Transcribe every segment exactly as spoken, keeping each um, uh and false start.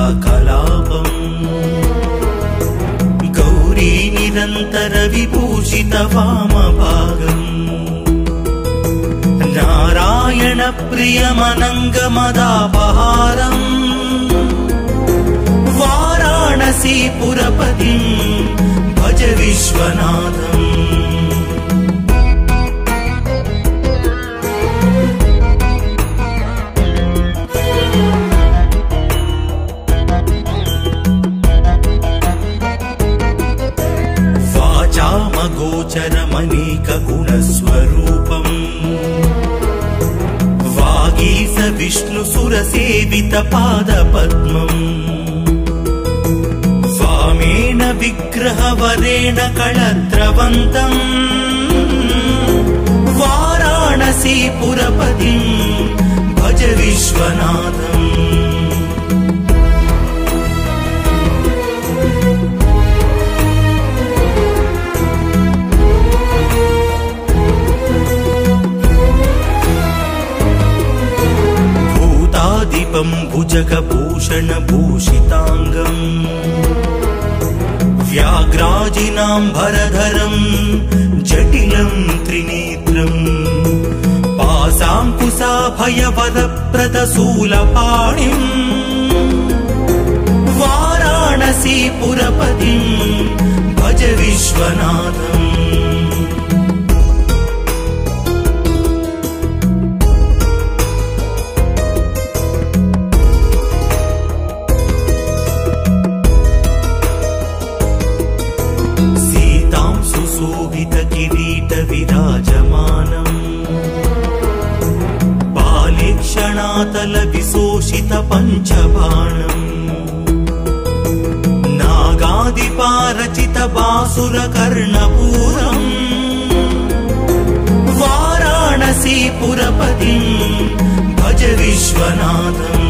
कलापम् गौरी निरन्तर विभूषित वामभागम् नारायण प्रियमनङ्गमदापहारम् वाराणसी पुरपतिम् भज विश्वनाथम् वाचामगोचरमनेक गुणस्वरूपम् वागीश विष्णुसुरसेवित पादपद्मम् वामेन विग्रहवरेण कलत्रवन्तम् वाराणसी पुरपतिम् भज विश्वनाथम् भुजगभूषण भूषितांगम् व्याघ्राजिनाम्बरधरम् जटिलम् त्रिनेत्रम् पासाङ्कुशाभयवरप्रदशूलपाणिम् वाराणसी पुरपतिम् भज विश्वनाथम् किरीट विराजमानम् बालेक्षणातल विशोषित पञ्चबाणम् नागादिपारचित बासुर कर्णपूरम् वाराणसी पुरपतिम् भज विश्वनाथम्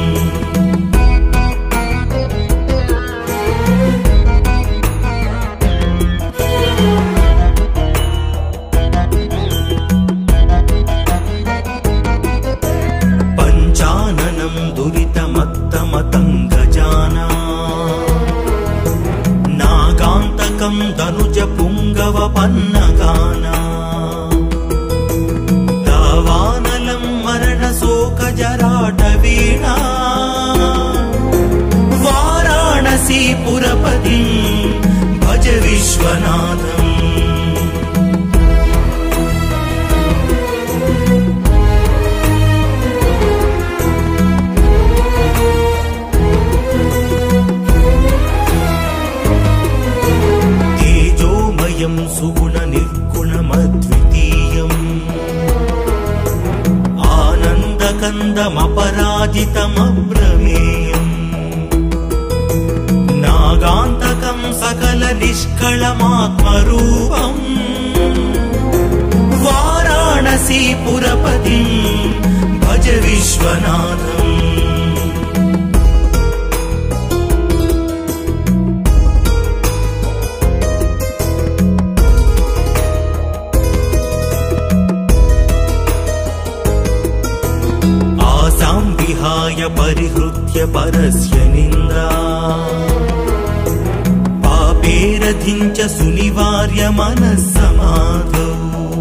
दुरितमत्तमतङ्गजाना नागान्तकम् दनुज पुङ्गव पन्नगाना दावानलम् मरणशोकजराटवीणा वाराणसी पुरपतिम् भज विश्वनाथम् सुगुण निर्गुणमद्वितीयम् आनन्दकन्दमपराजितमप्रमेयम् नागान्तकम् सकल निष्कळमात्मरूपम् वाराणसी पुरपतिम् भज विश्वनाथम् विहाय परिहृत्य परस्य निन्दा पापेरधिञ्च सुनिवार्य मनस्समाधौ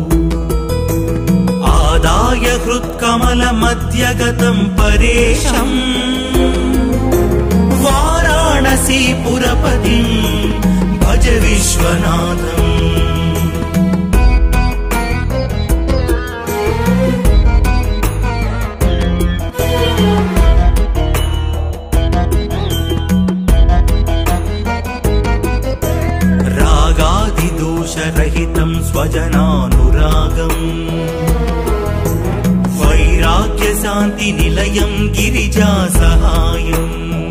आदाय हृत्कमलमध्यगतं परेशम् वाराणसी पुरपतिम् भज विश्वनाथम् रहितं स्वजनानुरागम् वैराग्यशान्तिनिलयं गिरिजासहायम्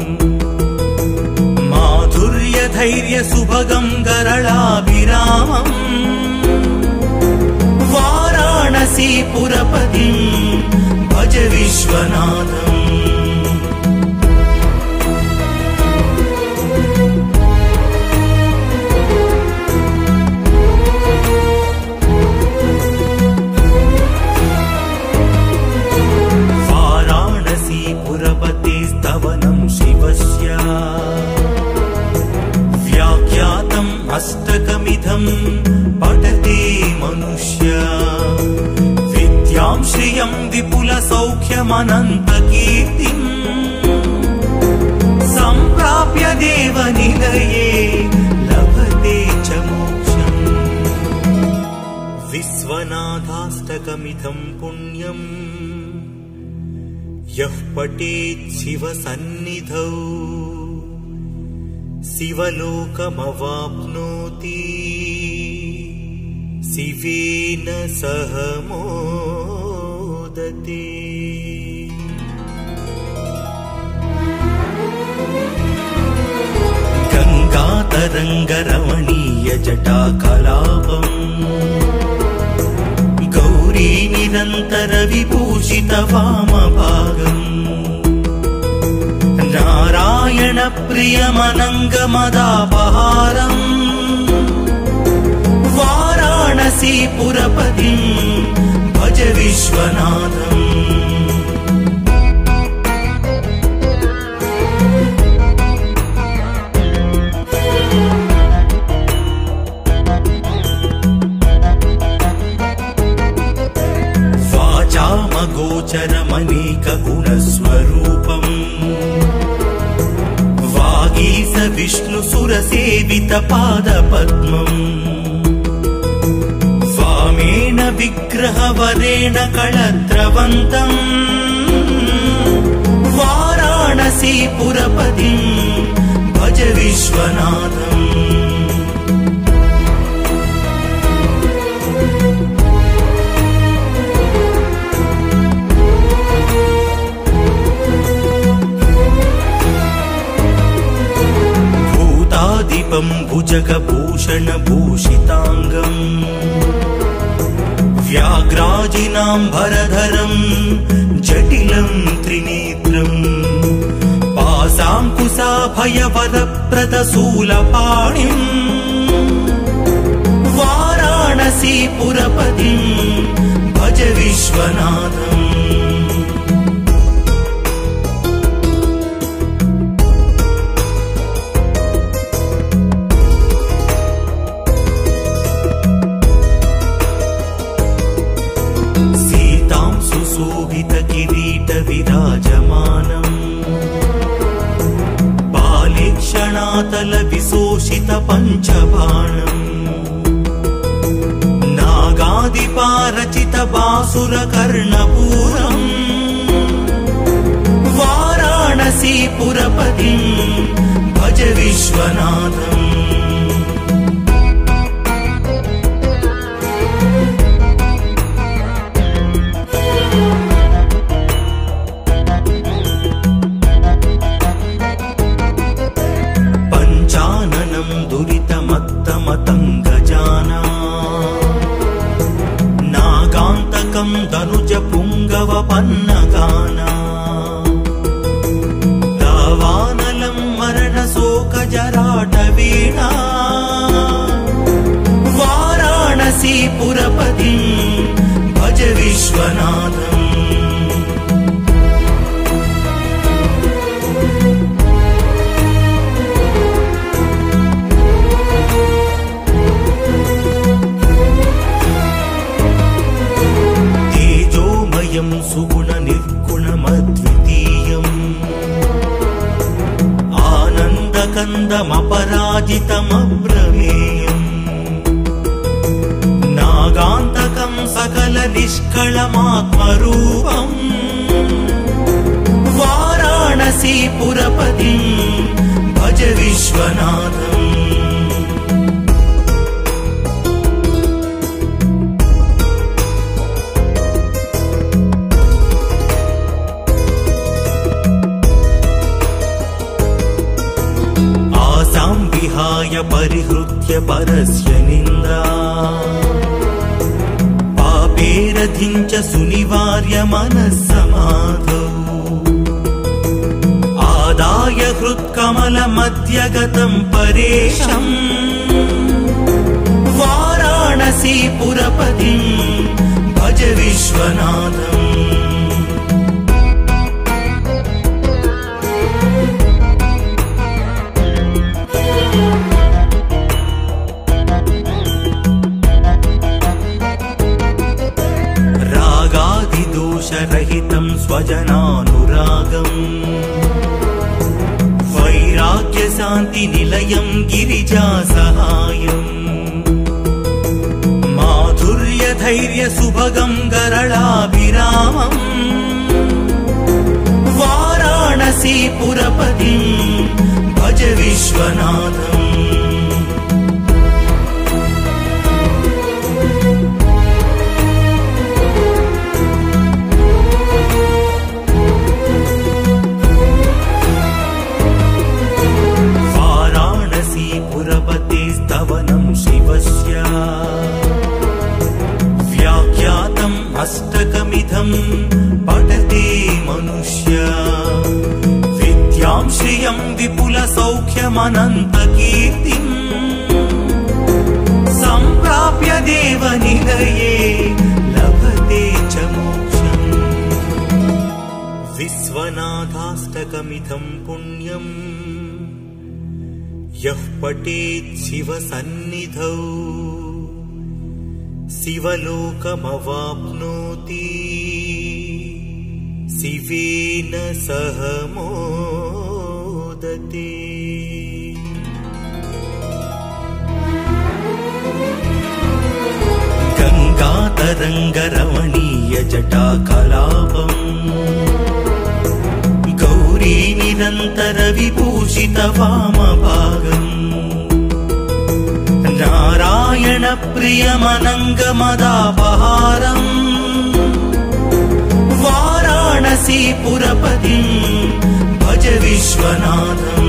माधुर्यधैर्यसुभगं गरलाभिरामम् वाराणसी पुरपतिम् भज विश्वनाथम् स्तवनं शिवस्य विद्यां श्रियं विपुलसौख्यमनन्तकीर्तिम् सम्प्राप्य देवनिलये लभते च मोक्षम्। विश्वनाथाष्टकमिदं पुण्यम् यः पठेत् शिवसन्निधौ शिवलोकमवाप्नोति शिवेन सह मोदते। गङ्गातरङ्गरमणीय जटाकलापम् गौरी निरन्तर विभूषित वामभागम् नारायण प्रियमनङ्गमदापहारम् वाराणसी पुरपतिम् भज विश्वनाथम्। वाचामगोचरमनेकगुणस्वरूपम् वागीश विष्णुसुरसेवित पादपद्मम् वामेन विग्रहवरेण कळत्रवन्तम् वाराणसी पुरपतिम् भज विश्वनाथम्। भुजगभूषणभूषिताङ्गम् व्याघ्राजिनाम्बरधरम् जटिलम् त्रिनेत्रम् पाशाङ्कुशाभयवरप्रदशूलपाणिम् वाराणसी पुरपतिम् भज विश्वनाथम्। विराजमानम् बालेक्षणातल विशोषित पञ्चबाणम् नागादिपारचित बासुरकर्णपूरम् वाराणसी पुरपतिम् भज विश्वनाथम्। दुरितमत्तमतङ्गजाना नागान्तकं धनुज पुङ्गव पन्नगाना दावानलं मरणशोकजराटवीणा वाराणसी पुरपतिम् भज विश्वनाथम्। सुगुण निर्गुणमद्वितीयम् आनन्दकन्दमपराजितमप्रमेयम् नागान्तकं सकल निष्कळमात्मरूपम् वाराणसी पुरपतिम् भज विश्वनाथम्। विहाय परिहृत्य परस्य निन्दा पापेरधिं च सुनिवार्य मनस्समाधौ आदाय हृत्कमलमध्यगतं परेशम् वाराणसी पुरपतिम् भज विश्वनाथम्। पिशाचरहितं स्वजनानुरागम् वैराग्यशान्तिनिलयं गिरिजासहायम् माधुर्यधैर्यसुभगं गरलाभिरामम् वाराणसीपुरपतिं भज विश्वनाथम् स्तवनं शिवस्य व्याख्यातम् अष्टकमिधं पठति मनुष्य विद्यां श्रियं विपुलसौख्यमनन्तकीर्तिम् सम्प्राप्य देवनिलये लभते च मोक्षम् विश्वनाथाष्टकमिधं पुण्यम् यः पठेत् शिवसन्निधौ शिवलोकमवाप्नोति शिवेन सह मोदते। गङ्गातरङ्गरमणीय जटाकलापम् गौरी निरन्तर विभूषित वामभागम् नारायण प्रियमनङ्गमदापहारम् वाराणसीपुरपतिं भज विश्वनाथम्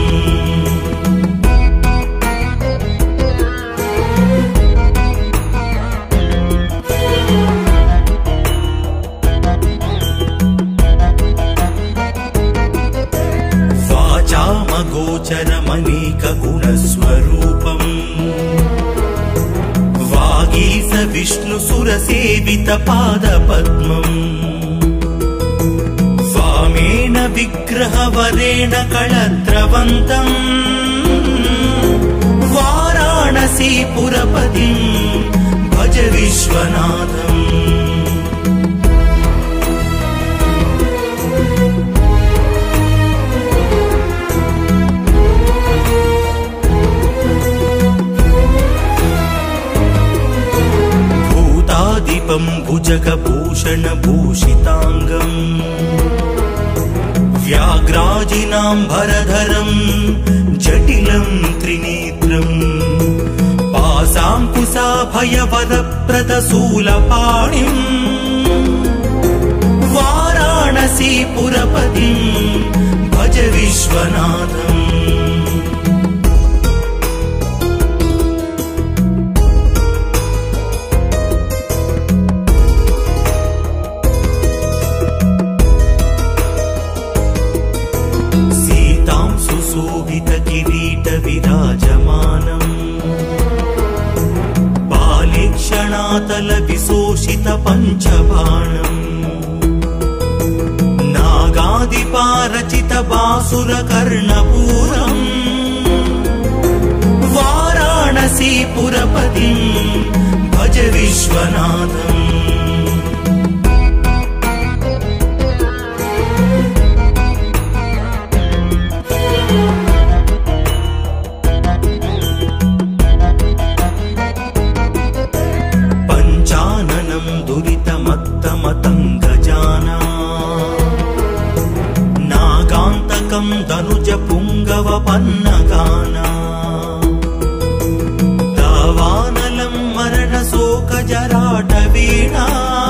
गोचरमनेकगुणस्वरूपम् वागीश विष्णुसुरसेवितपादपद्मम् वामेन विग्रहवरेण कळत्रवन्तम् वाराणसीपुरपतिं भज विश्वनाथम् भुजगभूषणभूषिताङ्गम् व्याघ्राजिनाम्बरधरं जटिलं त्रिनेत्रम् पाशाङ्कुशाभयवरप्रदशूलपाणिम् वाराणसीपुरपतिं भज विश्वनाथम् विराजमानम् बालेक्षणातल विशोषित पञ्चबाणम् नागादिपारचित बासुर कर्णपूरम् वाराणसीपुरपतिं भज विश्वनाथम् दुरितमत्तमतङ्गजाना नागान्तकं दनुज पुङ्गवपन्नगाना दावानलं मरणशोकजराटवीणा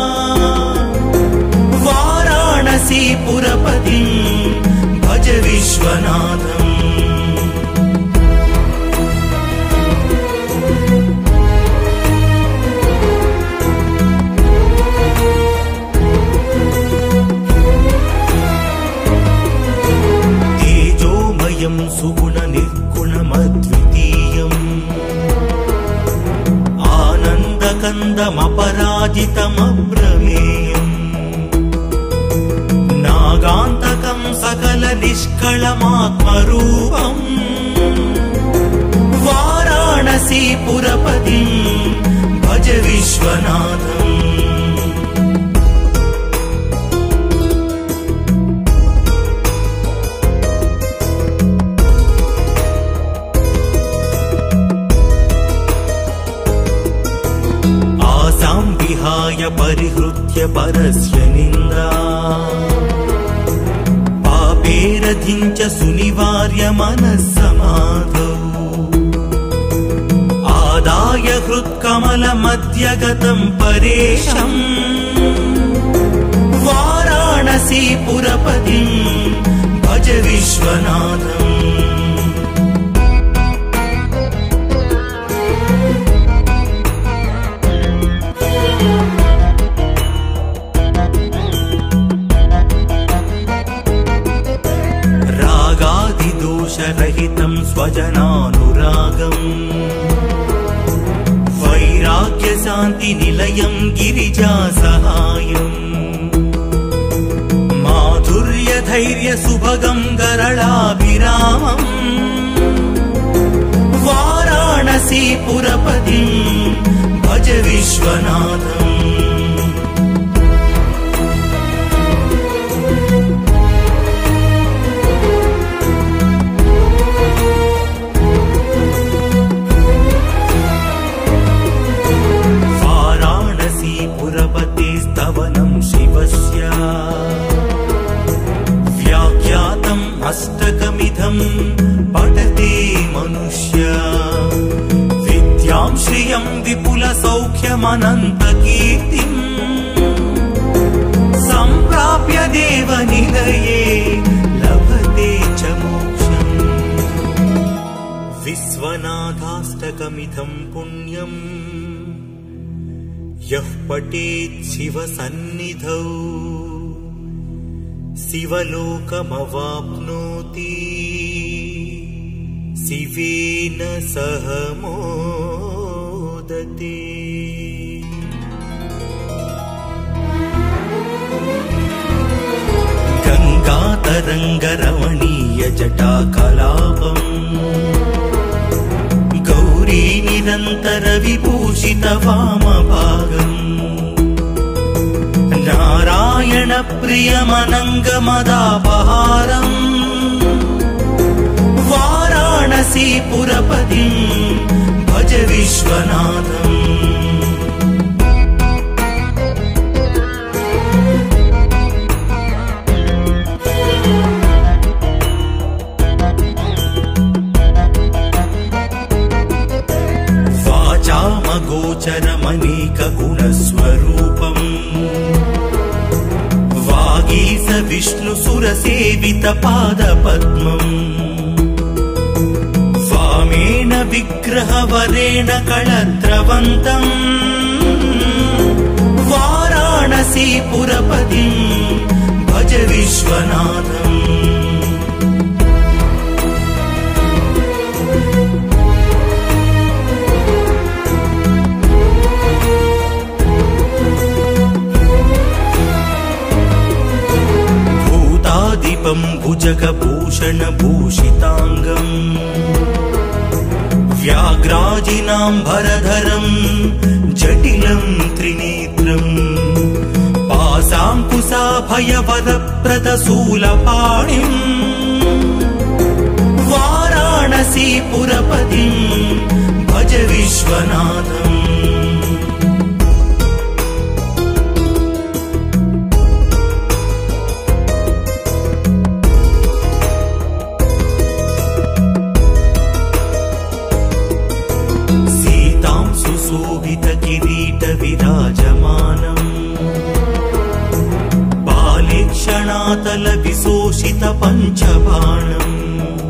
वाराणसीपुरपतिं भज विश्वनाथम् सुगुणनिर्गुणमद्वितीयम् आनन्दकन्दमपराजितमप्रमेयम् नागान्तकं सकलनिष्कळमात्मरूपम् वाराणसीपुरपतिं भज विश्वनाथम् आश्रित्य परस्य निन्दा पापेरधिञ्च सुनिवार्य मनस्समाधौ आदाय हृत्कमलमध्यगतं परेशम् वाराणसीपुरपतिं भज विश्वनाथम्। रागादिदोषरहितं स्वजनानुरागम् वैराग्यशान्तिनिलयं गिरिजासहायम् धैर्यसुभगं गरलाभिरामम् वाराणसीपुरपतिं भज विश्वनाथम्। वाराणसीपुरपतेस्तवनं शिवस्य अष्टकमिधं पठते मनुष्य विद्यां श्रियं विपुलसौख्यमनन्तकीर्तिम् सम्प्राप्य देवनिलये लभते च मोक्षम्। विश्वनाथाष्टकमिधं पुण्यम् यः पठेत् शिवसन्निधौ शिवलोकमवाप्नोति शिवेन सह मोदते। गङ्गातरङ्गरमणीय जटाकलापम् गौरी निरन्तर विभूषित वामभागम् नारायण प्रियमनङ्गमदापहारम् वाराणसीपुरपतिं भज विश्वनाथम्। वाचामगोचरमनेकगुणस्वरूपम् वागीश विष्णुसुरसेवितपादपद्मम् वामेन विग्रहवरेण कळत्रवन्तम् वाराणसीपुरपतिं भज विश्वनाथम्। भुजगभूषणभूषिताङ्गम् व्याघ्राजिनाम्बरधरम् जटिलं त्रिनेत्रम् पाशाङ्कुशाभयवरप्रदशूलपाणिम् वाराणसीपुरपतिं भज विश्वनाथम्। किरीटविराजमानम् बालेक्षणातलविशोषित पञ्चबाणम्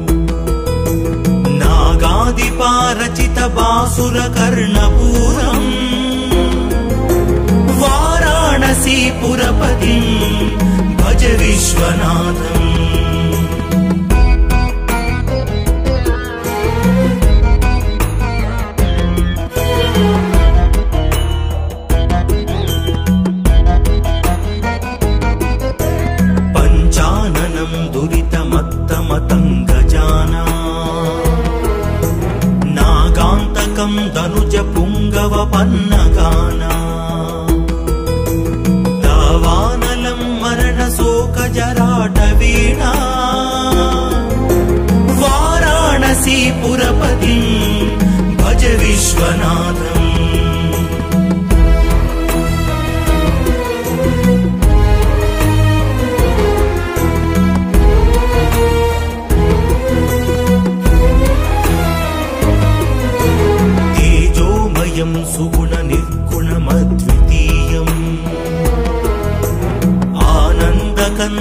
नागादिपारचित बासुरकर्णपूरम् वाराणसीपुरपतिं भज विश्वनाथम्। दुरितमत्तमतङ्गजाना नागान्तकं दनुज पुङ्गवपन्नगाना दावानलं मरणशोकजराटवीणा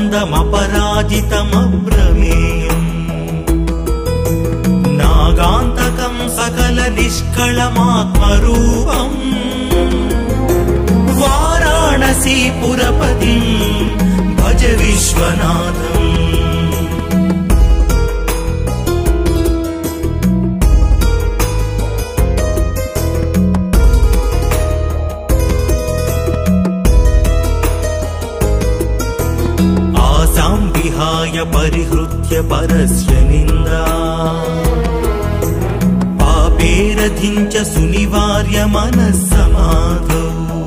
नागान्तकमानन्दमपराजितमप्रमेयम् नागान्तकं सकल निष्कळमात्मरूपम् वाराणसीपुरपतिं भज विश्वनाथम् आसां विहाय परिहृत्य परस्य निन्दा पापेरधिं च सुनिवार्य मनस्समाधौ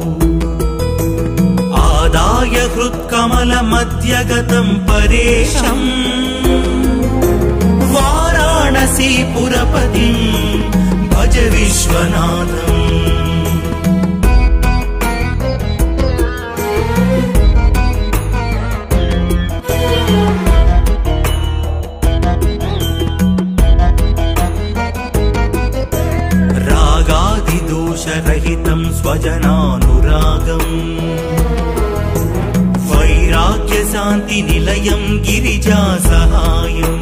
आदाय हृत्कमलमध्यगतं परेशम् वाराणसीपुरपतिं भज विश्वनाथम् रहितं स्वजनानुरागम् वैराग्यशान्तिनिलयं गिरिजासहायम्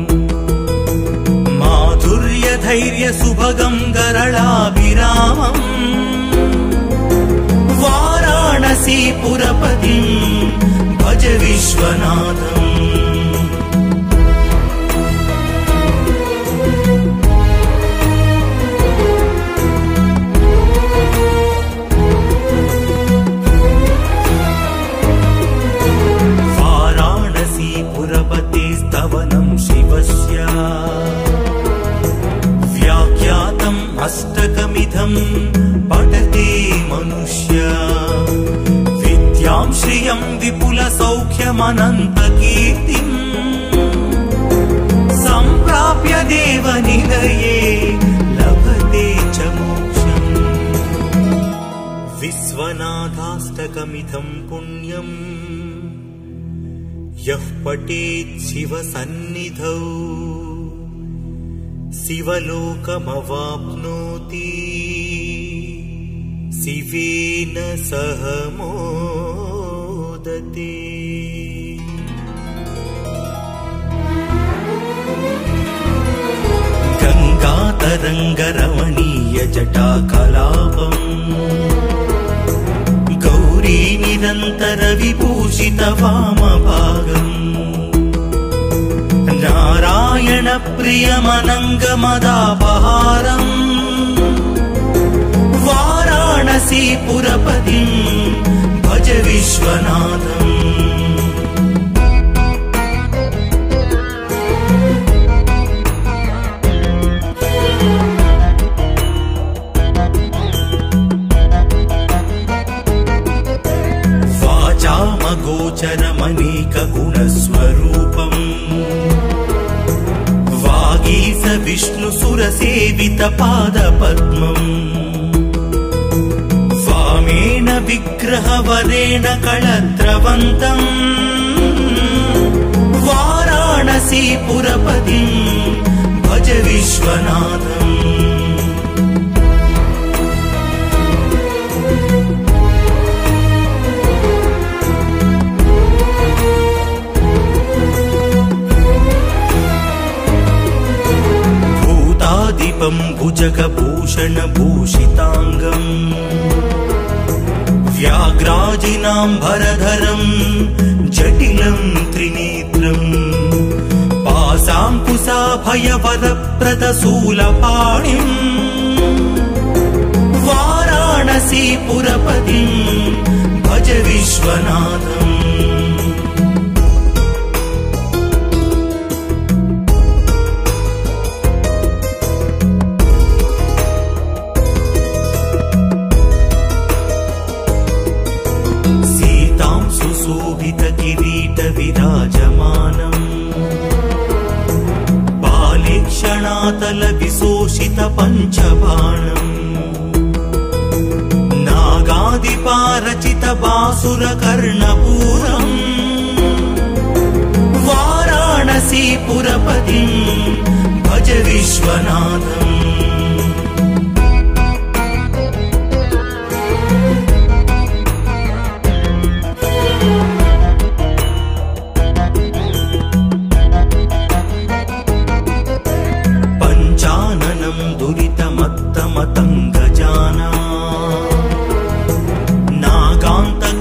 माधुर्यधैर्यसुभगं गरलाभिरामम् वाराणसीपुरपतिं भज विश्वनाथम् स्तवनं शिवस्य व्याख्यातम् अष्टकमिधं पठते मनुष्य विद्यां श्रियं विपुलसौख्यमनन्तकीर्तिम् सम्प्राप्य देवनिलये लभते च मोक्षम् विश्वनाथाष्टकमिधं पुण्यम् यः पठेत् शिवसन्निधौ शिवलोकमवाप्नोति शिवेन सह मोदते। गङ्गातरङ्गरमणीय जटाकलापम् गौरी निरन्तर विभूषित वामभागम् नारायण प्रियमनङ्गमदापहारम् वाराणसीपुरपतिं भज विश्वनाथम् वाचामगोचरमनेकगुणस्वरूपम् वागीश विष्णुसुरसेवितपादपद्मम् वामेन विग्रहवरेण कळत्रवन्तम् वाराणसीपुरपतिं भज विश्वनाथम् दीपं भुजगभूषणभूषिताङ्गम् व्याघ्राजिनाम्बरधरं जटिलं त्रिनेत्रम् पाशाङ्कुशाभयवरप्रदशूलपाणिम् वाराणसीपुरपतिं भज विश्वनाथम् किरीटविराजमानम् बालेक्षणातल विशोषित पञ्चबाणम् नागादिपारचित बासुरकर्णपूरम् वाराणसीपुरपतिं भज विश्वनाथम्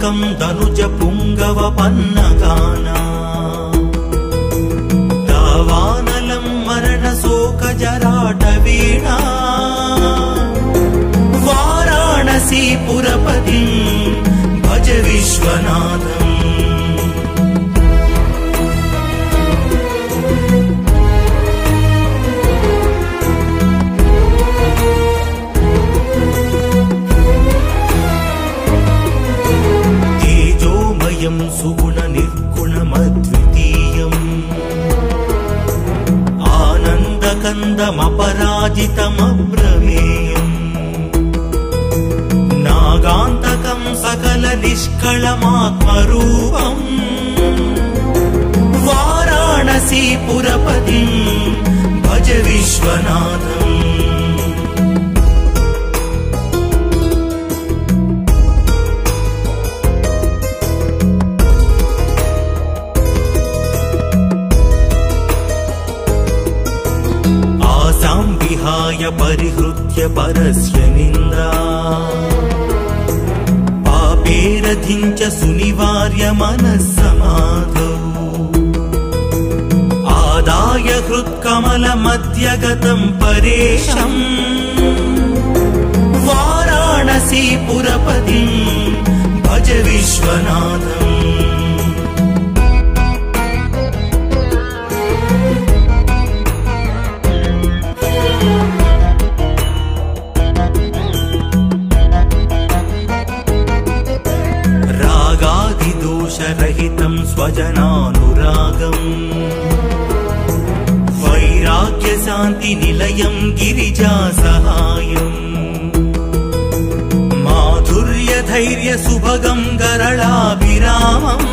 लोकं दनुज पुंगव पन्नगाना दावानलं मरण शोक जराट वीणा वाराणसी पुरपतिं भज विश्वनाथम् सुगुण निर्गुणमद्वितीयम् आनन्दकन्दमपराजितमप्रमेयम् नागान्तकं सकल निष्कळमात्मरूपम् वाराणसी पुरपतिं भज विश्वनाथम् विहाय परिहृत्य परस्य निन्दा पापेरधिं च सुनिवार्य मनस्समाधौ आदाय हृत्कमलमध्यगतं परेशम् वाराणसी पुरपतिं भज विश्वनाथम् रहितं स्वजनानुरागम् वैराग्य शान्ति निलयं गिरिजा सहायम् माधुर्य धैर्य सुभगं गरलाभिरामम्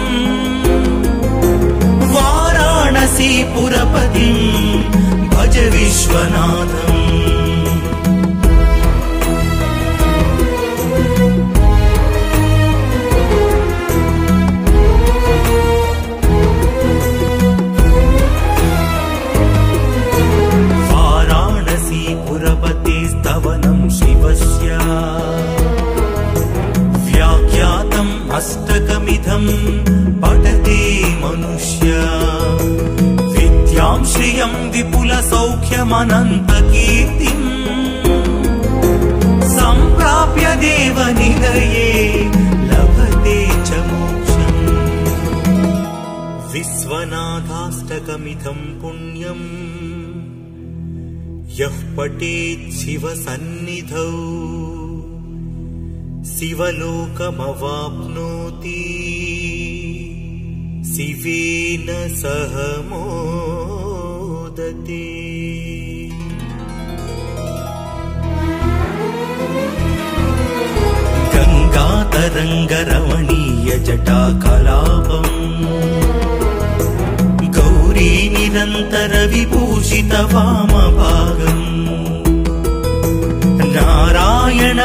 वाराणसी पुरपतिं भज विश्वनाथम् स्तवनं शिवस्य व्याख्यातम् अष्टकमिधं पठते मनुष्य विद्यां श्रियं विपुलसौख्यमनन्तकीर्तिम् सम्प्राप्य देवनिलये लभते च मोक्षम् विश्वनाथाष्टकमिधं पुण्यम् यः पठेत् शिवसन्निधौ शिवलोकमवाप्नोति शिवेन सह मोदते। गङ्गातरङ्गरमणीय जटाकलापम् गौरी निरन्तर विभूषित वामभागम् नारायण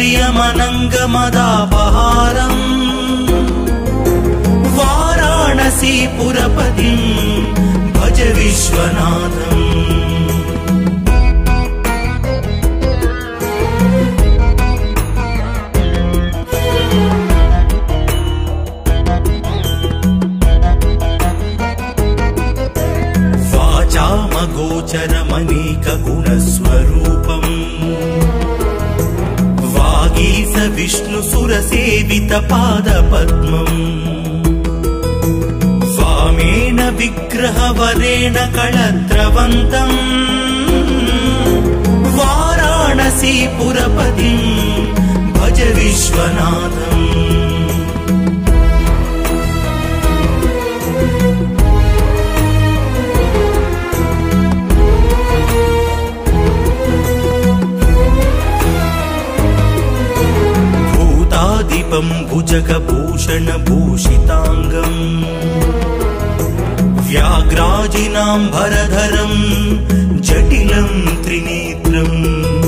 प्रियमनङ्गमदापहारम् वाराणसी पुरपतिं भज विश्वनाथम्। वाचामगोचरमनेक गुणस्वरूपम् वागीश विष्णुसुरसेवित पादपद्मम् वामेन विग्रहवरेण कळत्रवन्तम् वाराणसी पुरपतिं भज विश्वनाथम्। भूतादिपं भुजगभूषणभूषिताङ्गम् व्याघ्राजिनाम्बरधरं जटिलं त्रिनेत्रम्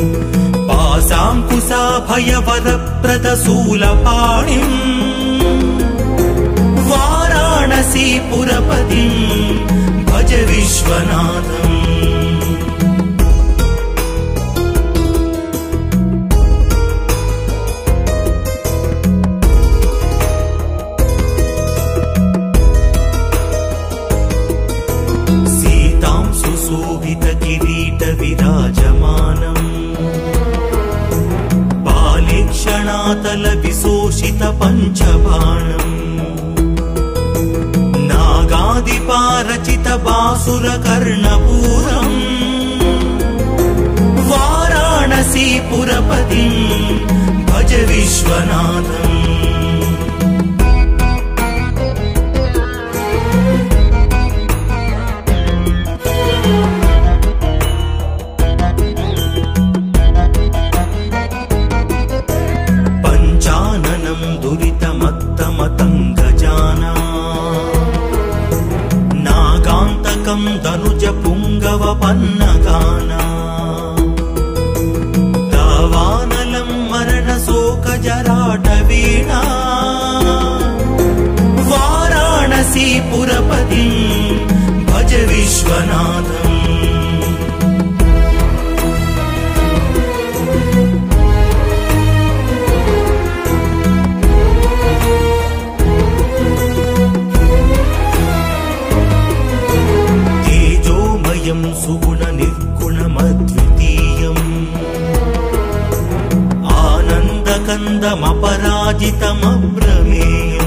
पाशाङ्कुशाभयवरप्रदशूलपाणिम् वाराणसी पुरपतिं भज विश्वनाथम्। పంచబాణం నాగాదిపారచిత బాసుర కర్ణపూరం వారాణసీపురపతిం భజ విశ్వనాథం పంచాననం దురితమత్తమతం గజానా నాగాంతకం ధనుజ పుంగవ పన్నగానా దావానలం మరణ శోక జరాట వీణా వారాణసీపురపతిం భజ విశ్వనాథం సుగుణ నిర్గుణమద్వితీయం ఆనందకందమపరాజితమప్రమేయం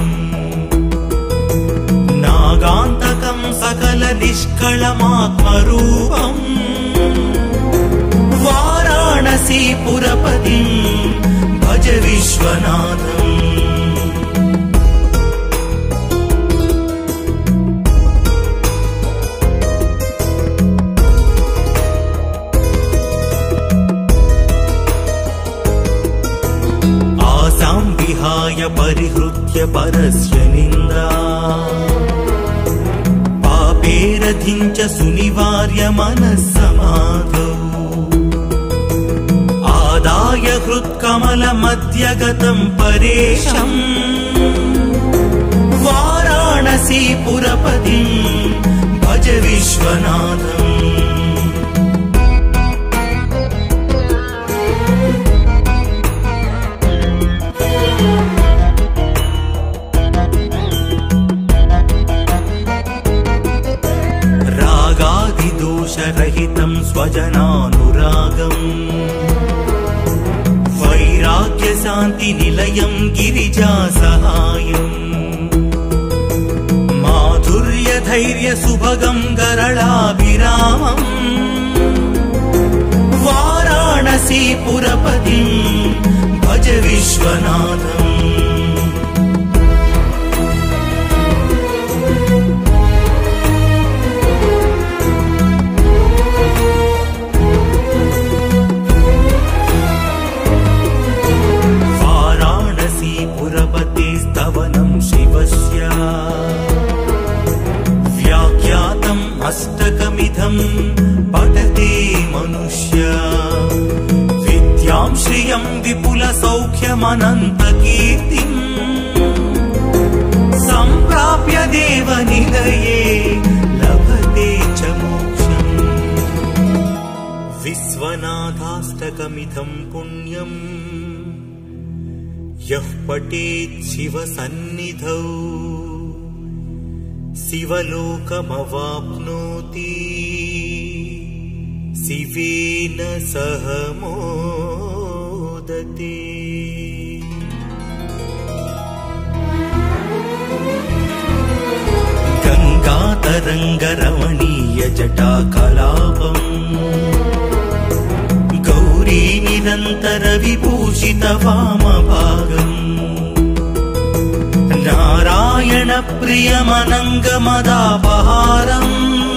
నాగాంతకం సకల నిష్కళమాత్మరూపం వారాణసీపురపతిం భజ విశ్వనాథం విహాయ పరిహృత్య పరస్య నిందా పాపేరధించ సునివార్య మనస్సమాధౌ ఆదాయ హృత్కమల మధ్యగతం పరేశం వారాణసీపురపతిం భజ విశ్వనాథం రహితం స్వజనానురాగం వైరాగ్య శాంతి నిలయం గిరిజా సహాయం మాధుర్య ధైర్య సుభగం గరళాభిరామం వారాణసీపురపతిం భజ విశ్వనాథం స్తవనం శివస్య వ్యాఖ్యాతం అష్టకమిధం పఠతే మనుష్య విద్యాం శ్రియం విపుల సౌఖ్యమనంత కీర్తిం సంప్రాప్య దేవ నిలయే లభతే చ మోక్షం విశ్వనాథాష్టకమిధం పుణ్యం యః పఠేత్ శివ సన్నిధౌ శివలోకమవాప్నోతి శివేన సహ మోదతే గంగాతరంగరమణీయ జటాకలాపం గౌరీ నిరంతర విభూషిత వామభాగం నారాయణ ప్రియమనంగమదాపహారం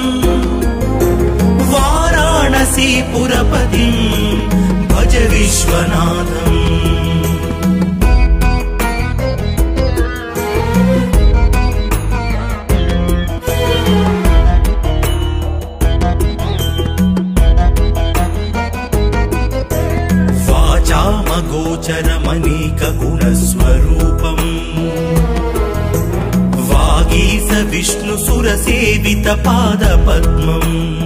వారాణసీపురపతిం భజ విశ్వనాథం వాచామగోచరమనేక గుణస్వరూపం వాగీశ విష్ణు సురసేవిత పాదపద్మం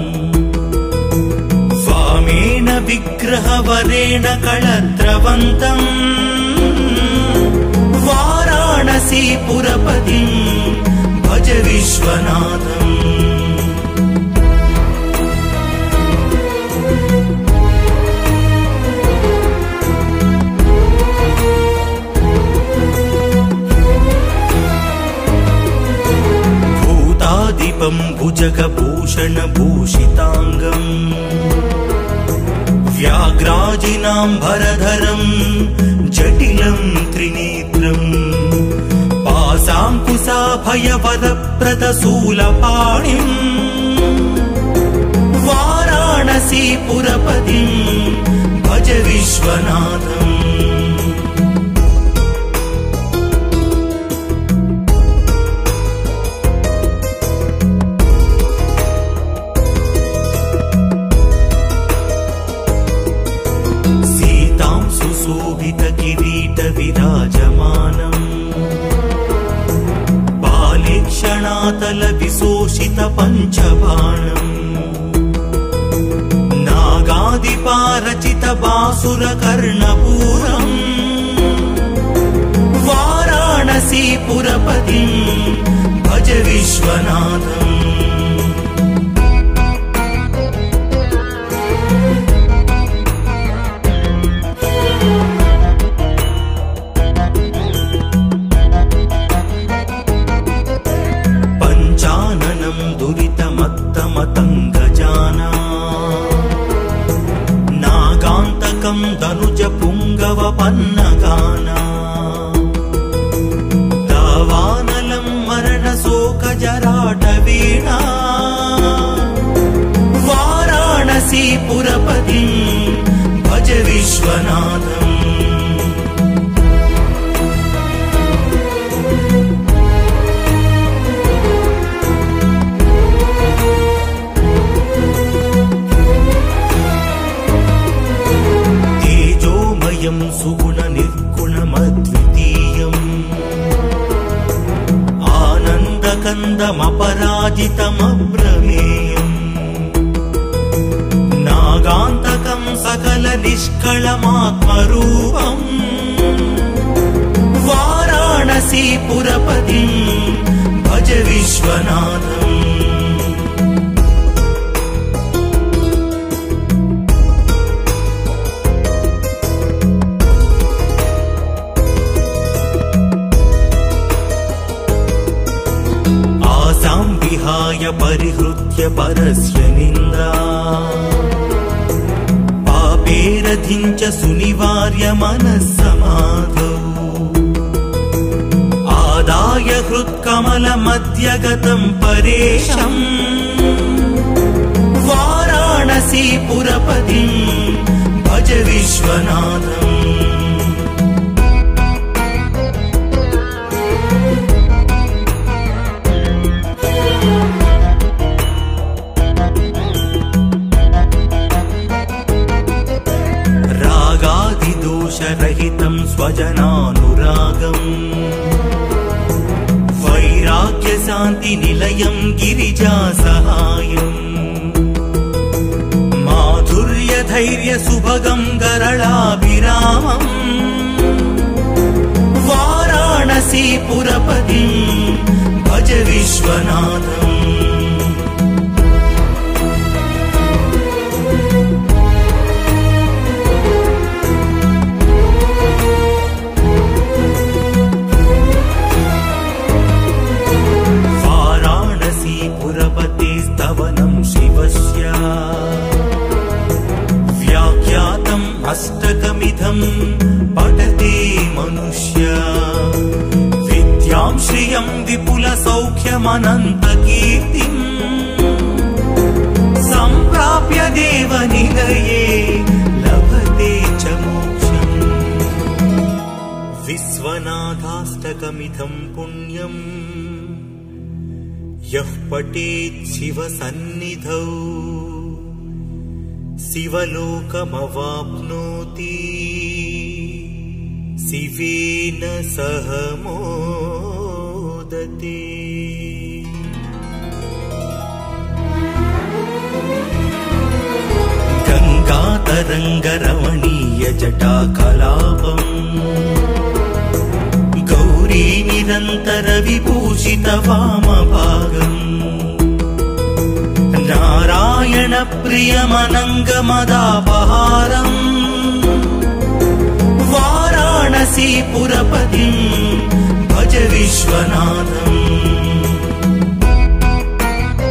వామేన విగ్రహవరేణ కళద్రవంతం వారాణసీపురపతిం భజ విశ్వనాథం रूपं भुजगभूषणभूषिताङ्गम् व्याघ्राजिनाम्बरधरं जटिलं त्रिनेत्रम् पासाङ्कुशाभयवरप्रदशूलपाणिम् वाराणसीपुरपतिं भज विश्वनाथम्। सीतां सुशोभितकिरीटविराजमानम् पालेक्षणातलविशोषितपञ्चबाणम् नागादिपारचितबासुरकर्णपूरम् वाराणसीपुरपतिं भज विश्वनाथम्। पञ्चाननं दुरितमत्तमतङ्गजाना नागान्तकं धनुजपुङ्गवपन्नगाना दावानलं मरणशोकजराटवीणा वाराणसीपुरपतिं भज विश्वनाथम्। सुगुणनिर्गुणमद्वितीयम् आनन्दकन्दमपराजितमप्रमेयम् नागान्तकं सकलनिष्कळमात्मरूपम् वाराणसीपुरपतिं भज विश्वनाथम्। विहाय परिहृत्य परस्य निन्दा पापेरधिं च सुनिवार्य मनस्समाधौ आदाय हृत्कमलमध्यगतं परेशम् वाराणसीपुरपतिं भज विश्वनाथम्। दोषरहितं स्वजनानुरागम् वैराग्यशान्तिनिलयं गिरिजासहायम् माधुर्यधैर्यसुभगं गरलाभिरामम् वाराणसीपुरपतिं भज विश्वनाथम्। स्तवनं शिवस्य व्याख्यातम् अष्टकमिधं पठते मनुष्य विद्यां श्रियं विपुलसौख्यमनन्तकीर्तिम् सम्प्राप्य देवनिलये लभते च मोक्षम्। विश्वनाथाष्टकमिधं पुण्यम् यः पठेत् शिवसन्निधौ शिवलोकमवाप्नोति शिवेन सह मोदते। गङ्गातरङ्गरमणीय जटाकलापम् गौरी निरन्तर विभूषित वामभागम् नारायण प्रियमनङ्गमदापहारम् वाराणसीपुरपतिं भज विश्वनाथम्।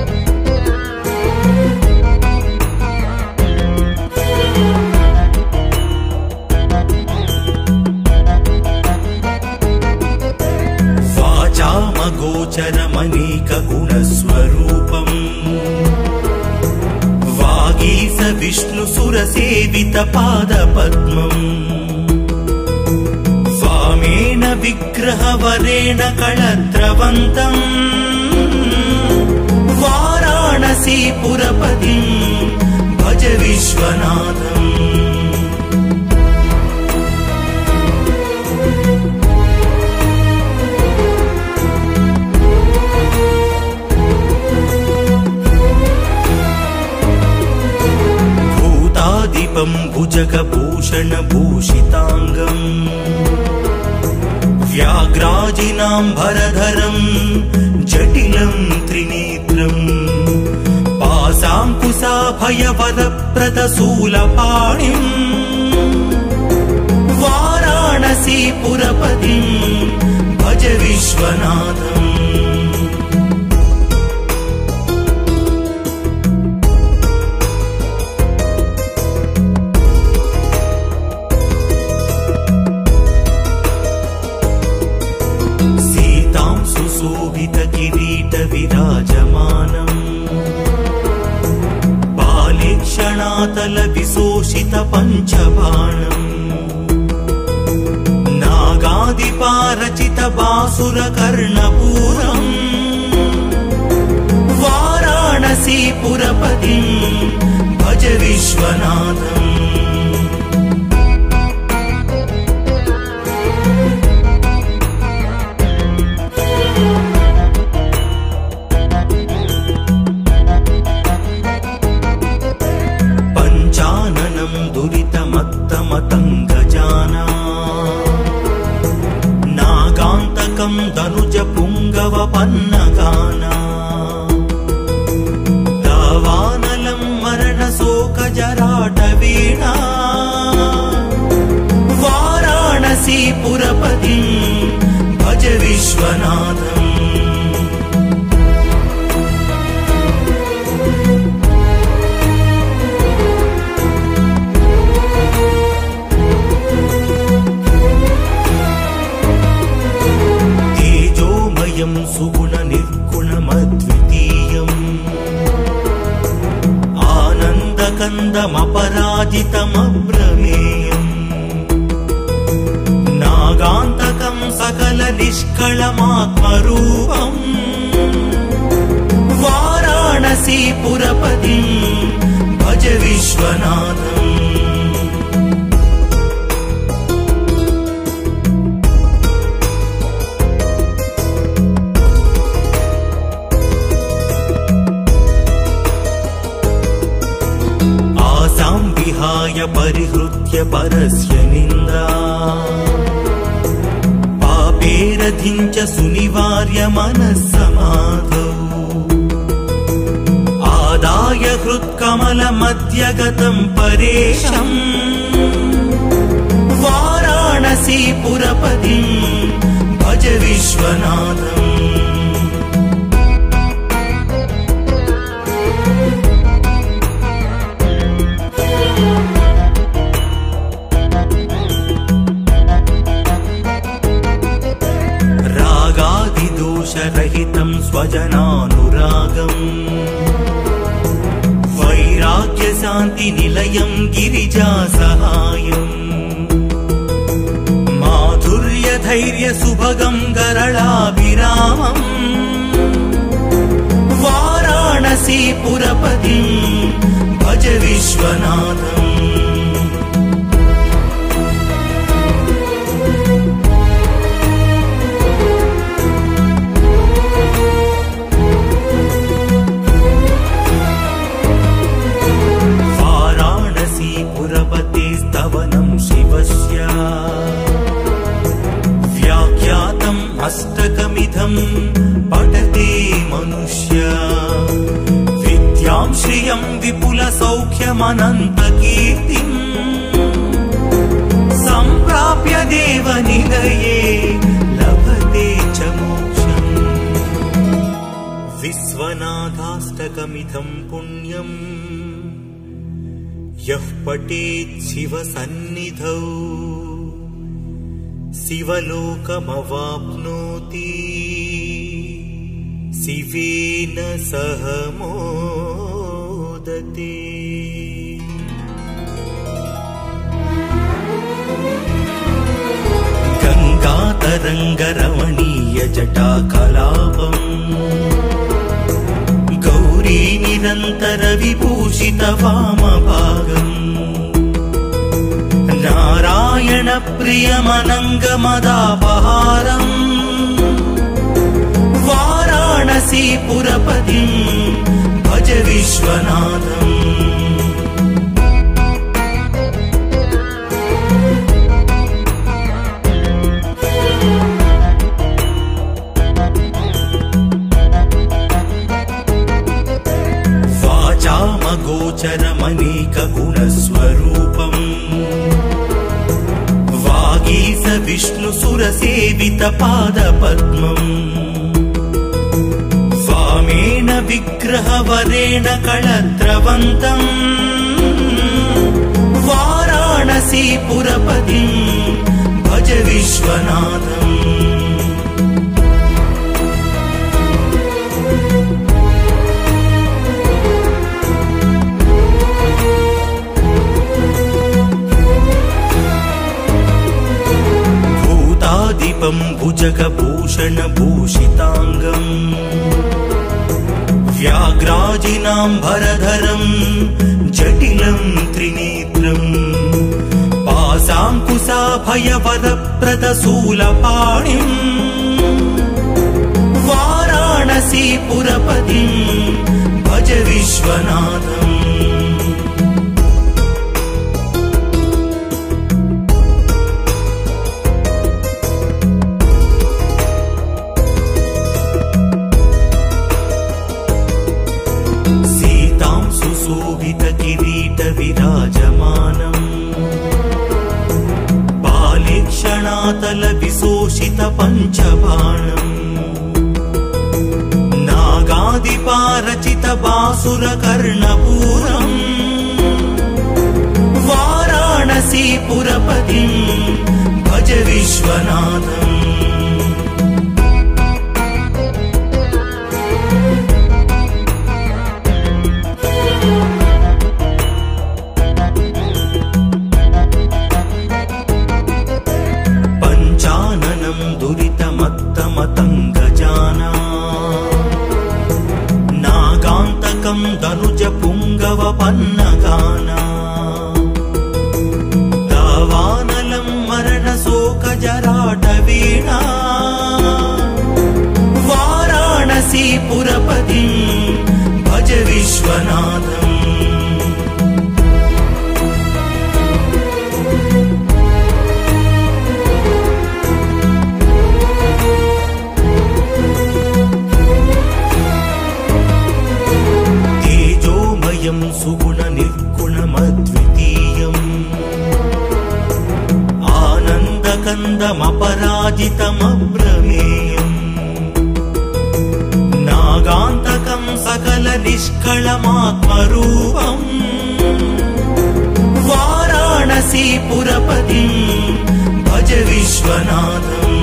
नामागोचरमनेक गुणस्वरूपम् वागीश विष्णुसुरसेवित पादपद्मम् वामेन विग्रहवरेण कळत्रवन्तम् वाराणसीपुरपतिम् भज विश्वनाथम्। भुजगभूषणभूषिताङ्गम् व्याघ्राजिनाम्बरधरम् जटिलम् त्रिनेत्रम् पाशाङ्कुशाभयवरप्रदशूलपाणिम् वाराणसीपुरपतिम् भज विश्वनाथम्। विराजमानम् बाले क्षणातल विशोषित पञ्चबाणम् नागादिपारचित बासुर कर्णपूरम् वाराणसीपुरपतिम् भज विश्वनाथम्। दुरितमत्तमतङ्गजाना नागान्तकं दनुज पुङ्गव पन्नगाना दावानलं मरणशोकजराटवीणा वाराणसीपुरपतिम् भज विश्वनाथम्। सुगुणनिर्गुणमद्वितीयम् आनन्दकन्दमपराजितमप्रमेयम् नागान्तकं सकलनिष्कळमात्मरूपम् वाराणसीपुरपतिम् भज विश्वनाथम्। परिहृत्य परस्य निन्दा पापेरधिञ्च सुनिवार्य मनस्समाधौ आदाय हृत्कमलमध्यगतं परेशम् वाराणसीपुरपतिम् भज विश्वनाथम्। रहितं स्वजनानुरागम् वैराग्यशान्तिनिलयं गिरिजासहायम् माधुर्यधैर्यसुभगं गरलाभिरामम् वाराणसीपुरपतिम् भज विश्वनाथम्। अष्टकमिधं पठते मनुष्य विद्यां श्रियं विपुलसौख्यमनन्तकीर्तिम् सम्प्राप्य देवनिलये लभते च मोक्षम्। विश्वनाथाष्टकमिधं पुण्यम् यः पठेत् शिवसन्निधौ शिवलोकमवाप्नोति। शिवेन सह मोदते। गङ्गातरङ्गरमणीय जटाकलापम् गौरी निरन्तर विभूषित वामभागम् नारायण प्रियमनङ्गमदापहारम् वाराणसी पुरपतिम् भज विश्वनाथम्। वाचामगोचरमनेक गुणस्वरूपम् वागीश विष्णुसुरसेवित पादपद्मम् वामेन विग्रहवरेण कळत्रवन्तम् वाराणसी पुरपतिम् भज विश्वनाथम्। भुजगभूषण भूषितांगम् व्याघ्राजिनाम्बरधरम् जटिलम् त्रिनेत्रम् पाशाङ्कुशाभयवरप्रदशूलपाणिम् वाराणसी पुरपतिम् भज विश्वनाथम्। किरीट विराजमानम् पालेक्षणातल विशोषित पञ्चबाणम् नागादिपारचित बासुर कर्णपूरम् वाराणसी पुरपतिम् भज विश्वनाथम्। दुरितमत्तमतङ्गजाना नागान्तकम् दनुज पुङ्गव पन्नगाना दावानलम् मरणशोकजराटवीणा वाराणसी पुरपतिम् भज विश्वनाथम्। सुगुण निर्गुणमद्वितीयम् आनन्दकन्दमपराजितमप्रमेयम् नागान्तकम् सकल निष्कळमात्मरूपम् वाराणसी पुरपतिम् भज विश्वनाथम्।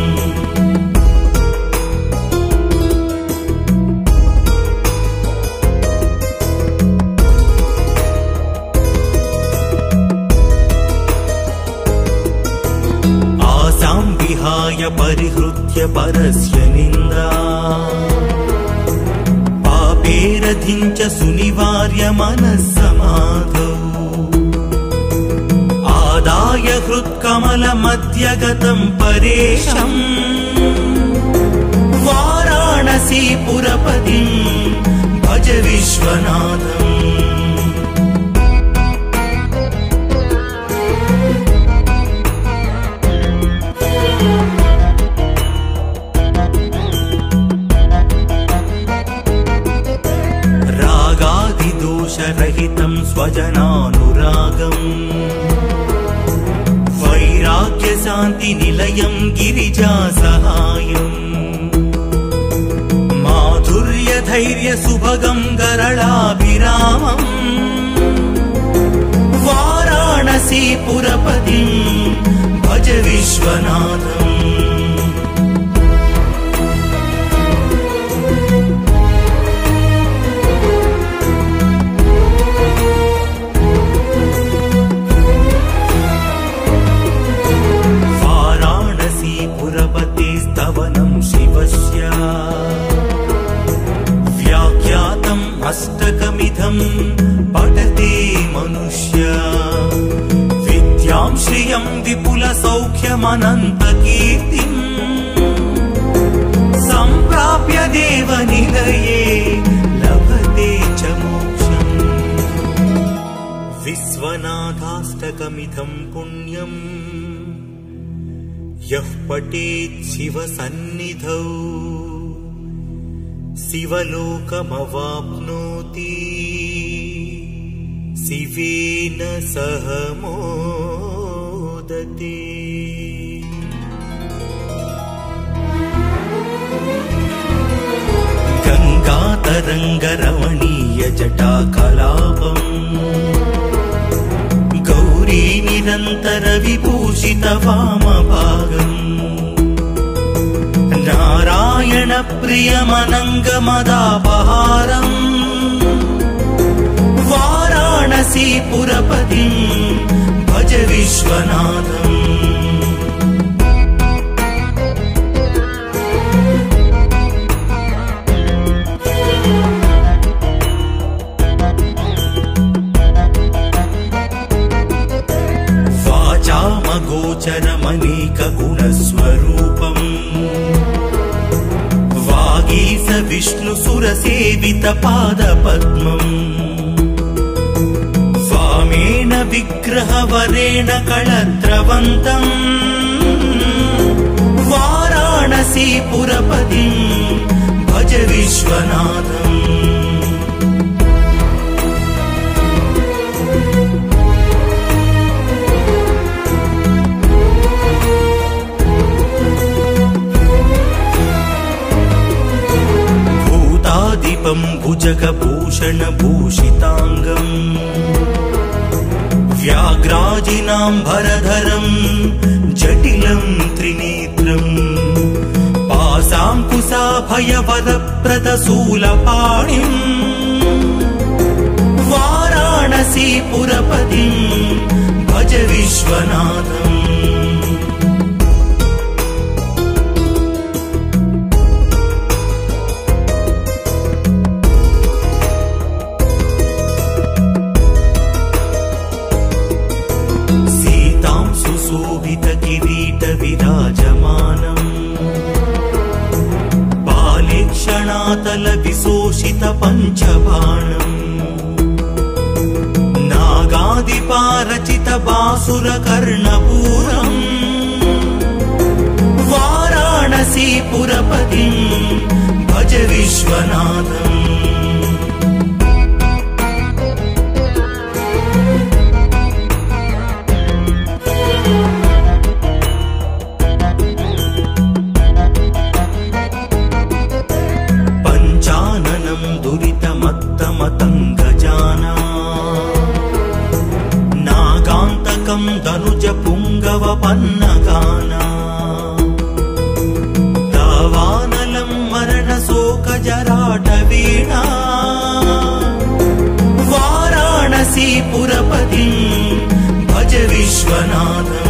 विहाय परिहृत्य परस्य निन्दा पापेरधिञ्च सुनिवार्य मनस्समाधौ आदाय हृत्कमलमध्यगतम् परेशम् वाराणसी पुरपतिम् भज विश्वनाथम्। रहितं स्वजनानुरागम् वैराग्यशान्तिनिलयं गिरिजासहायम् माधुर्यधैर्यसुभगं गरलाभिरामम् वाराणसी पुरपतिम् भज विश्वनाथम्। विश्वमनन्त कीर्तिम् सम्प्राप्य देवनिलये लभते च मोक्षम्। विश्वनाथाष्टकमिदं पुण्यम् यः पठेत् शिवसन्निधौ शिवलोकमवाप्नोति शिवेन सह मोदते। गङ्गातरङ्गरमणीय जटाकलापम् गौरी निरन्तर विभूषित वामभागम् नारायण प्रियमनङ्गमदापहारम् वाराणसी पुरपतिं भज विश्वनाथम्। वाचामगोचरमनेकगुणस्वरूपम् वागीश विष्णुसुरसेवित पादपद्मम् वामेन विग्रहवरेण कळत्रवन्तम् वाराणसी पुरपतिं भज विश्वनाथम्। भुजगभूषणभूषिताङ्गम् व्याघ्राजिनाम्बरधरम् जटिलं त्रिनेत्रम् पाशाङ्कुशाभयवरप्रदशूलपाणिम् वाराणसी पुरपतिं भज विश्वनाथम्। पालेक्षणातल विशोषित पञ्चबाणम् नागादिपारचित बासुर कर्णपूरम् वाराणसी पुरपतिं भज विश्वनाथम्। दुरितमत्तमतङ्गजाना नागान्तकं दनुज पुङ्गव पन्नगाना दावानलं मरणशोकजराटवीणा वाराणसी पुरपतिं भज विश्वनाथम्।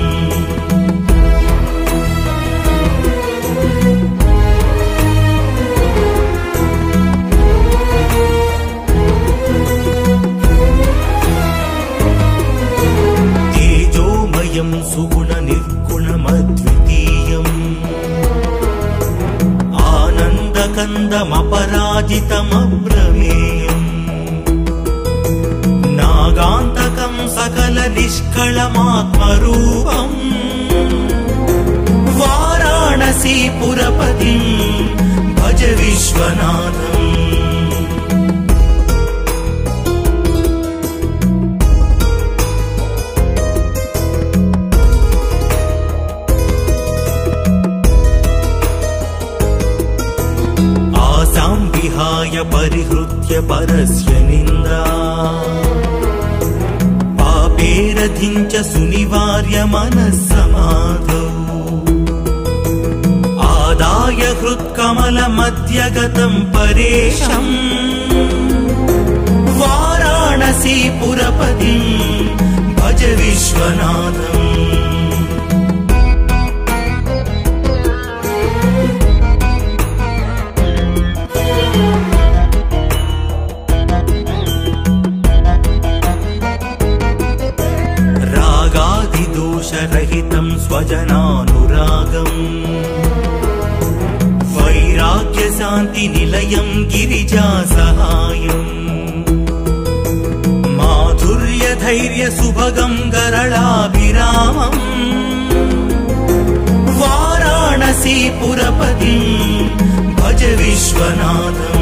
सुगुण निर्गुणमद्वितीयम् आनन्दकन्दमपराजितमप्रमेयम् नागान्तकं सकल निष्कळमात्मरूपम् वाराणसी पुरपतिं भज विश्वनाथम्। विहाय परिहृत्य परस्य निन्दा पापेरधिं च सुनिवार्य मनस्समाधौ आदाय हृत्कमलमध्यगतं परेशम् वाराणसी पुरपतिं भज विश्वनाथम्। रहितं स्व भजनानुरागम् वैराग्य शान्ति निलयं गिरिजा सहायम् माधुर्य धैर्य सुभगं गरलाभिरामम् वाराणसी पुरपतिं भज विश्वनाथम्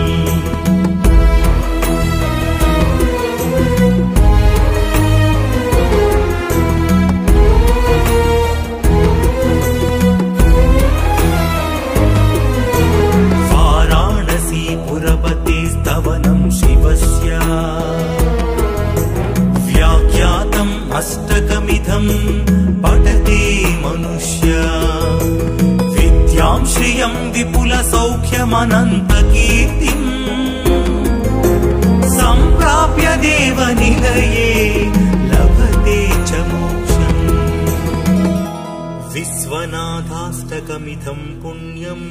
स्तवनं शिवस्य व्याख्यातम् अष्टकमिधं पठति मनुष्य विद्यां श्रियं विपुलसौख्यमनन्तकीर्तिम् सम्प्राप्य देवनिलये लभते च मोक्षम् विश्वनाथाष्टकमिधं पुण्यम्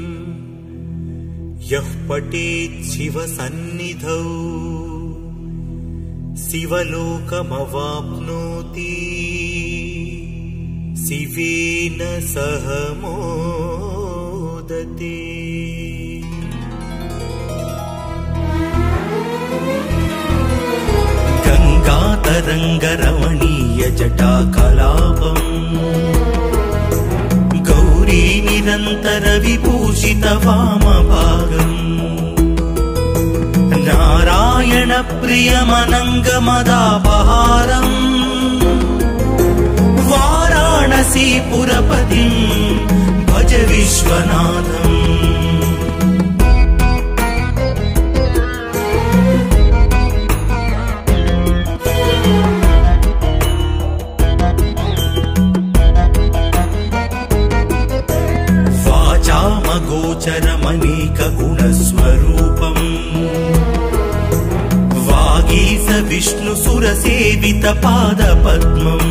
यः पठेत् शिवसन्निधौ शिवलोकमवाप्नोति शिवेन सह मोदते। गङ्गातरङ्गरमणीय जटाकलापम् गौरी निरन्तर विभूषित वामभागम् नारायण प्रियमनङ्गमदापहारम् वाराणसी पुरपतिं भज विश्वनाथम् गोचरमनेक गुणस्वरूपम् वागीश विष्णु सुरसेवित पादपद्मम्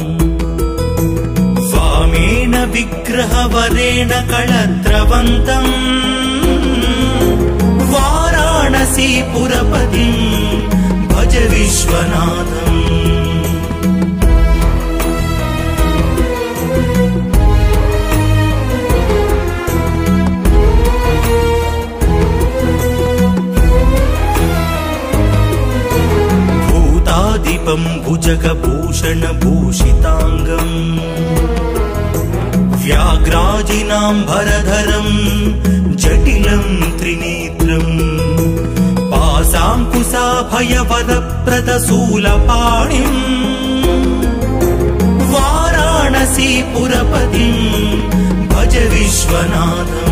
वामेन विग्रहवरेण कळत्रवन्तम् वाराणसी पुरपतिं भज विश्वनाथम् भुजगभूषण भूषितांगम् व्याघ्राजिनाम्बरधरम् जटिलम् त्रिनेत्रम् पाशाङ्कुशाभयवरप्रदशूलपाणिम् वाराणसी पुरपतिं भज विश्वनाथम्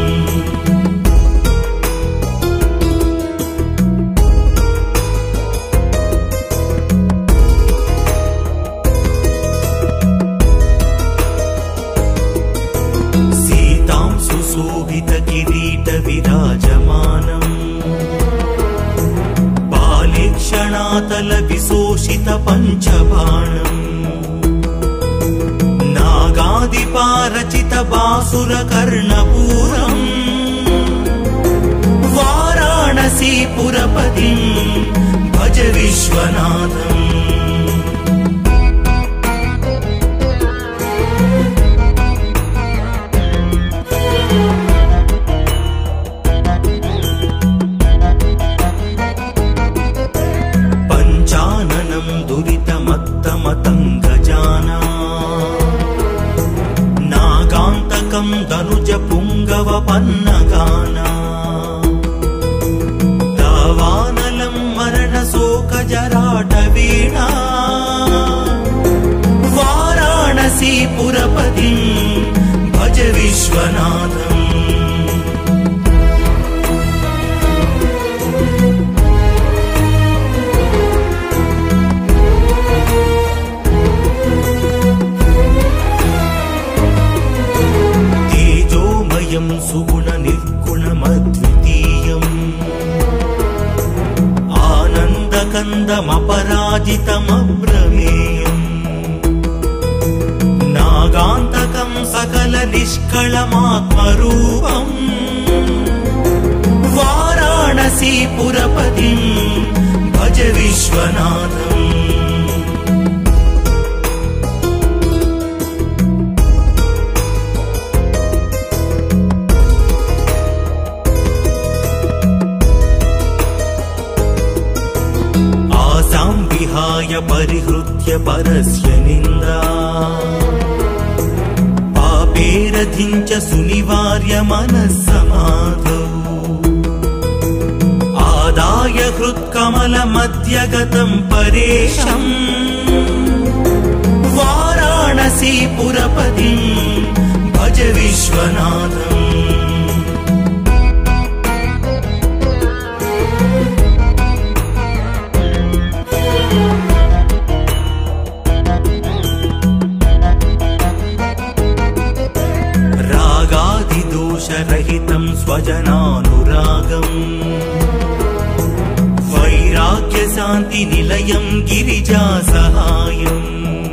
किरीट विराजमानम् बालेक्षणातल विशोषित पञ्चबाणम् नागादिपारचित बासुर कर्णपूरम् वाराणसी पुरपतिं भज विश्वनाथम् दुरितमत्तमतङ्गजाना नागान्तकं धनुज पुङ्गव पन्नगाना दावानलं मरणशोकजराटवीणा वाराणसी पुरपतिं भज विश्वनाथम् सुगुण निर्गुणमद्वितीयम् आनन्दकन्दमपराजितमप्रमेयम् नागान्तकं सकल निष्कळमात्मरूपम् वाराणसी पुरपतिं भज विश्वनाथम् परिहृत्य परस्य निन्दा पापेरधिञ्च सुनिवार्य मनस्समाधौ आदाय हृत्कमलमध्यगतं परेशम् वाराणसीपुरपतिं भज विश्वनाथम्। रागादिदोषरहितं स्वजनानुरागम् वैराग्यशान्तिनिलयं गिरिजासहायम्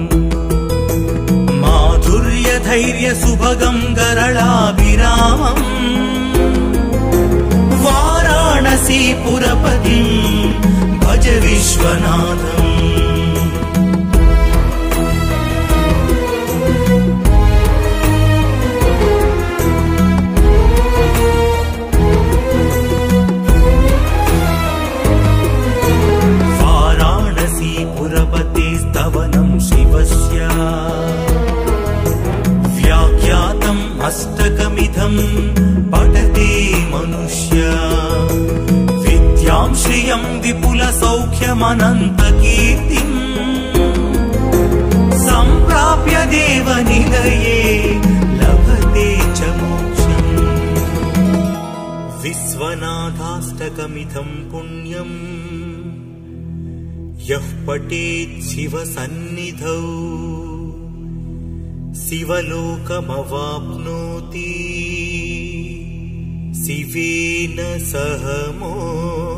माधुर्यधैर्यसुभगं गरलाभिरामम् वाराणसीपुरपतिं भज विश्वनाथम्। स्तवनं शिवस्य व्याख्यातम् अष्टकमिधं पठते मनुष्य विद्यां श्रियं विपुलसौख्यमनन्तकीर्तिम् सम्प्राप्य देवनिलये लभते च मोक्षम्। विश्वनाथाष्टकमिधं पुण्यम् यः पठेत् शिवसन्निधौ शिवलोकमवाप्नोति शिवेन सह मोक्षम्।